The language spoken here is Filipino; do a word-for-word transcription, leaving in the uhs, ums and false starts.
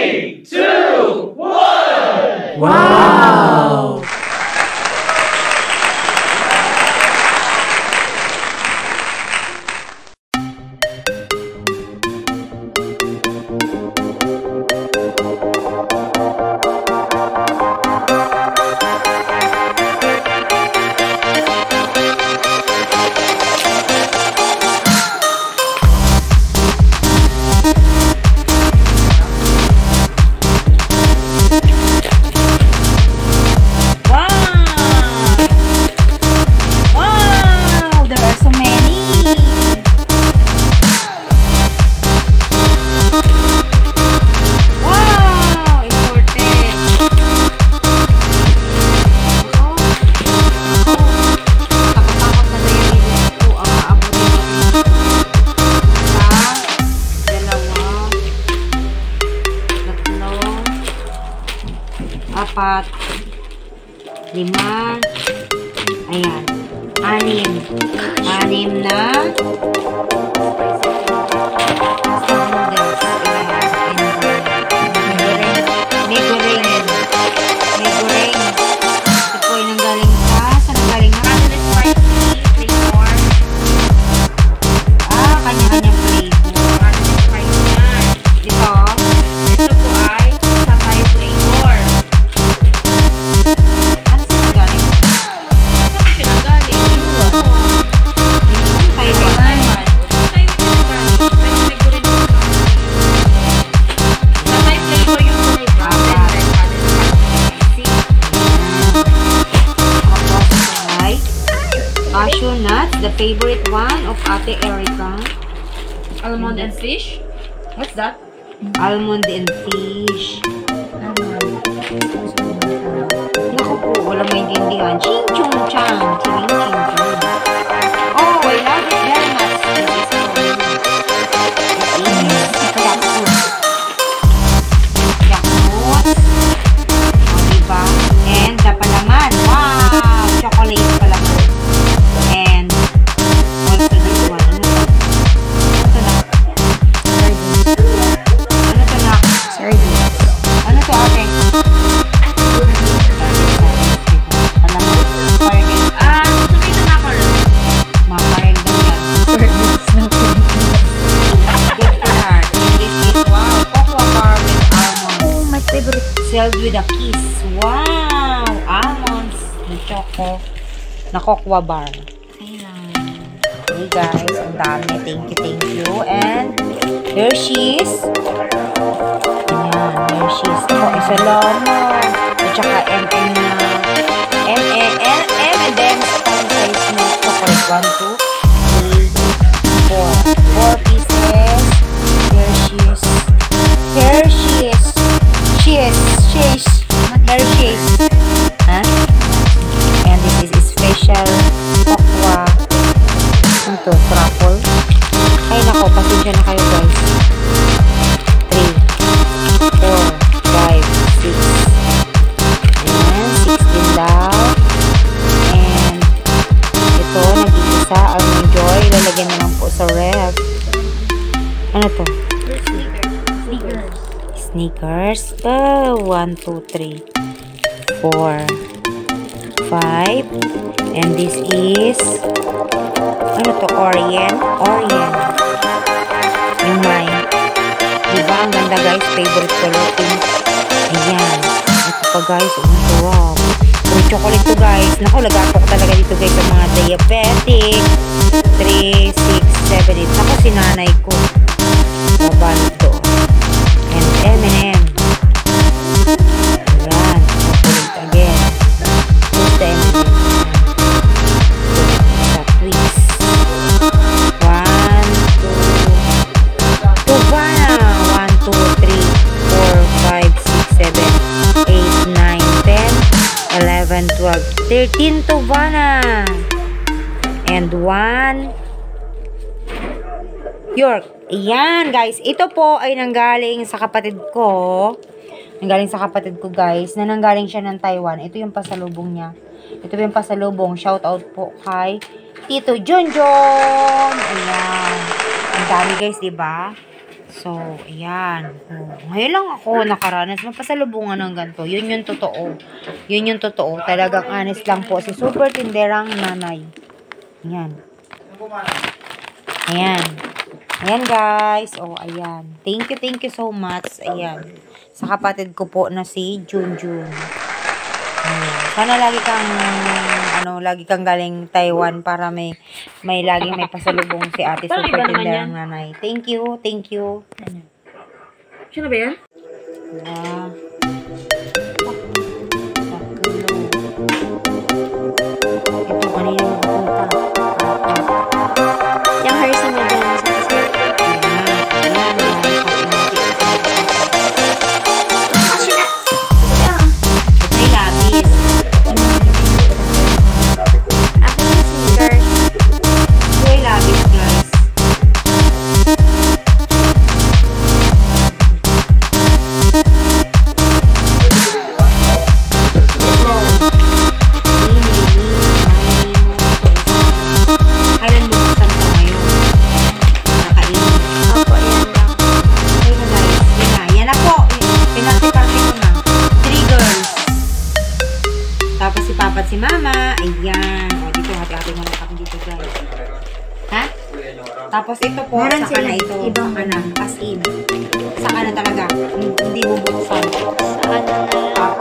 three, two, one! Wow! Apat, lima, ayan, anim, anim na noodles, ayan, may goreng, may goreng, ito po yung nanggaling sa, saan nanggaling na? Spicy flavor, ah, kanya-kanyang flavor, ito, ito po ay sabay flavor. Cashew nuts, the favorite one of Ate Erica. Almond and fish? What's that? Almond and fish. Naku po, walang maintindihan. Ching chung chang. Ching ching chang. Oh, I love it very much. It is yakult. Yakult. O, diba? And the palaman. Wow! Chocolate pala po. And also this one. Ano to na? Ano to na? Sardines. Ano to ate? Ah, tomato macaron. Macaron daw yan. Sardines na po. Good for her. This is wow. Cocoa bar with almonds. Oh, my favorite. Sealed with a kiss. Wow! Almonds. Na choco. Na cocoa bar. Hey guys, ang dami. Thank you, thank you. And Hershey's. Ayan, Hershey's. Ito, isa lang. At saka M M na. M M M M and then fun size milk chocolate. One, two, three, four. Four pieces. Hershey's. Hershey's. Cheese. Cheese. Hershey's. Huh? And this is special cocoa. Ito, truffle. Ay, nako, pasensya na kayo, guys. three, four, five, six. Ayan, sixteen daw. And, ito, nag-iisa, Almond Joy. Lalagyan na lang po sa ref. Ano to? Sneakers. Sneakers. Oh, one, two, three, four, five. And this is ano to? Orient? Orient. Yung mine. Diba? Ang ganda guys. Favorite color pink. Ayan. Ito pa guys. Oh, wow. Puro chocolate to guys. Naku, lagapok talaga dito guys sa mga diabetic. three, six, seven, eight. Naku, si nanay ko. Babalot to. And M and M. Ayan. Chocolate again. Who's the M and M? Twix. One, two, Tuvana. One, two, three, four, five, six, seven, eight, nine, ten, eleven, twelve, thirteen Tuvana. And one York. Ayan, guys. Ito po ay nanggaling sa kapatid ko. Nanggaling sa kapatid ko, guys. Na nanggaling siya ng Taiwan. Ito yung pasalubong niya. Ito yung pasalubong. Shout out po kay Tito John John. Ayan. Ang dami, guys, diba? So, ayan. Oh, ngayon lang ako nakaranas mapasalubungan ng ganito. Yun yung totoo. Yun yung totoo. Talagang honest lang po. Si super tinderang nanay. Ayan. Ayan. Ayan guys. Oh, ayan. Thank you, thank you so much. Ayan. Sa kapatid ko po na si Junjun. Ayan. Sana lagi kang ano, lagi kang galing Taiwan para may may lagi may pasalubong si Ate Parang Super iba naman Tinderang yan. Nanay. Thank you, thank you. Sino ba yan? Ah. Ito kanina magpunta. Yung hersi mo dyan sa kasi. May labis. Ako yung singer. May labis guys. Kailan mo buksan ito ngayon? Nakainin. Opo, yan lang. Okay na guys. Yan na. Yan na po. Pinati-party ko na. Three girls. Tapos si Papa at si Mama. Ayan. O, dito. Hati-hati mo na kami dito guys. Ha? Tapos ito po. Meron Saka na silang ito. ibang Saka na. As in. Saka na talaga. Hindi mo buksan. Sa ano na lang.